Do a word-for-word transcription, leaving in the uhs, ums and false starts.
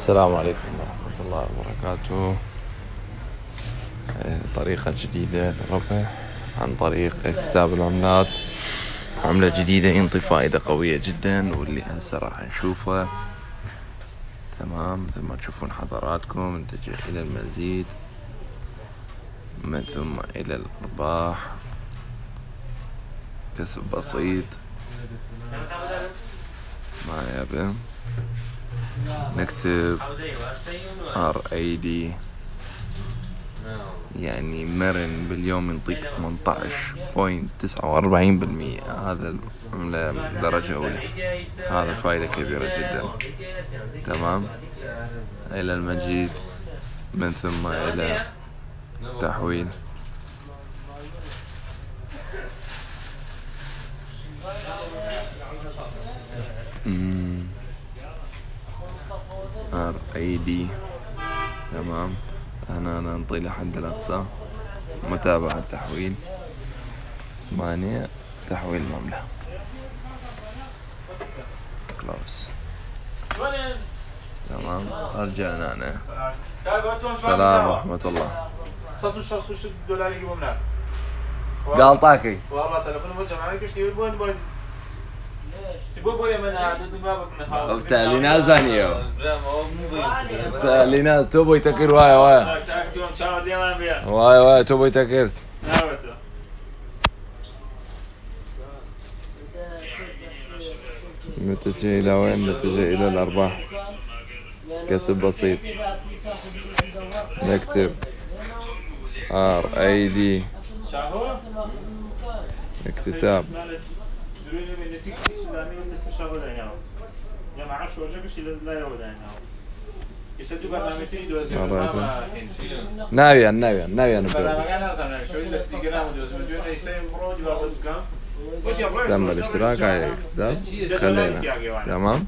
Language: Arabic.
السلام عليكم ورحمة الله وبركاته. طريقة جديدة للربح عن طريق اكتتاب العملات. عملة جديدة ينطي فائدة قوية جدا، واللي هسه راح نشوفها. تمام، مثل ما تشوفون حضراتكم نتجه إلى المزيد من ثم إلى الأرباح. كسب بسيط ما يبي نكتب ار اي دي، يعني مرن باليوم ينطيك ثمانية عشر فاصلة تسعة وأربعين بالمية. هذا العملة درجة أولى، هذا فائدة كبيرة جدا. تمام، إلى المزيد من ثم إلى تحويل. ار اي دي. تمام، هنا ننطي لحد الأقصى متابعة تحويل ثمانية، تحويل العملة كلوز. تمام، رجعنا هنا. السلام ورحمة الله. قال طاكي والله تلفون موجه معك ايش تقول بون بون تبغى بويا من هذا ما بك من بتاع لنا زانيو بتاع لنا توبو يتكر واي واي واي واي توبو يتكرت. نتجه إلى وين؟ نتجه إلى الأرباح. كسب بسيط، نكتب ار اي دي اكتتاب. ناويا ناويا ناويا تم الاشتراك على الاكتتاب. خلينا تمام.